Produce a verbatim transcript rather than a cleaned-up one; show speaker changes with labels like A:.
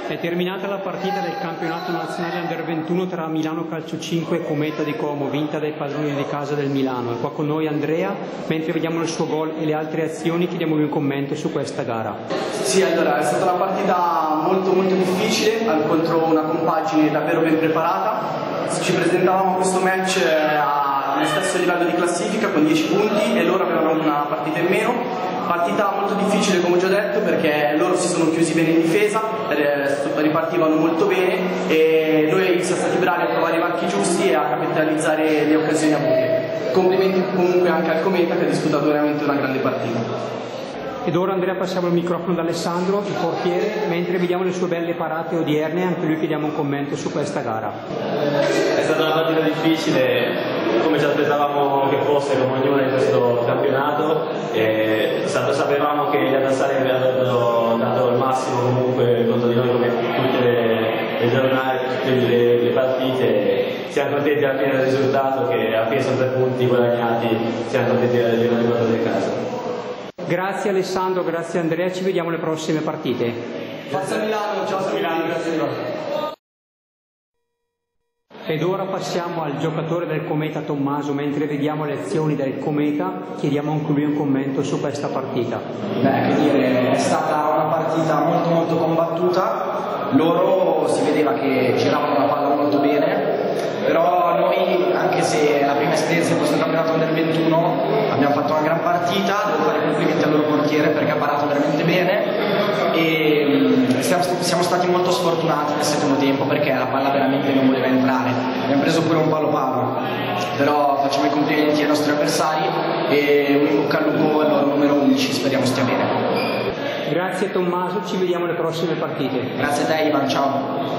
A: È terminata la partita del campionato nazionale Under ventuno tra Milano Calcio cinque e Cometa di Como, vinta dai padroni di casa del Milano. È qua con noi Andrea, mentre vediamo il suo gol e le altre azioni chiediamo un commento su questa gara.
B: Sì, allora è stata una partita molto molto difficile contro una compagine davvero ben preparata. Ci presentavamo a questo match allo stesso livello di classifica con dieci punti e loro avevano una partita in meno. Partita molto difficile, come ho già detto, perché loro si sono chiusi bene in difesa, ripartivano molto bene e noi siamo stati bravi a trovare i varchi giusti e a capitalizzare le occasioni avute. Complimenti comunque anche al Cometa che ha disputato veramente una grande partita.
A: Ed ora Andrea passiamo il microfono ad Alessandro, il portiere, mentre vediamo le sue belle parate odierne, anche lui chiediamo un commento su questa gara.
C: È stata una partita difficile, come ci aspettavamo che fosse come ognuna in questo campionato, e sapevamo che gli avversari avrebbero dato il massimo comunque contro di noi come tutte le, le giornate, tutte le, le partite. Siamo contenti alla fine del risultato, che alla fine sono tre punti guadagnati, siamo contenti di averli portati a casa.
A: Grazie Alessandro, grazie Andrea, ci vediamo alle prossime partite.
B: Forza Milano, ciao Milano, grazie.
A: Ed ora passiamo al giocatore del Cometa Tommaso, mentre vediamo le azioni del Cometa, chiediamo anche lui un commento su questa partita.
D: Beh, che dire, è stata una partita molto molto combattuta, loro si vedeva che giravano la palla molto bene, però noi, anche se è la prima esperienza in questo campionato Under ventuno, abbiamo fatto una gran partita, devo fare complimenti al loro portiere perché ha parato veramente bene e siamo, siamo stati molto sfortunati nel secondo tempo perché la palla veramente non voleva entrare, abbiamo preso pure un palo palo, però facciamo i complimenti ai nostri avversari e un in bocca al lupo al loro numero undici, speriamo stia bene.
A: Grazie Tommaso, ci vediamo alle prossime partite.
D: Grazie a te Ivan, ciao.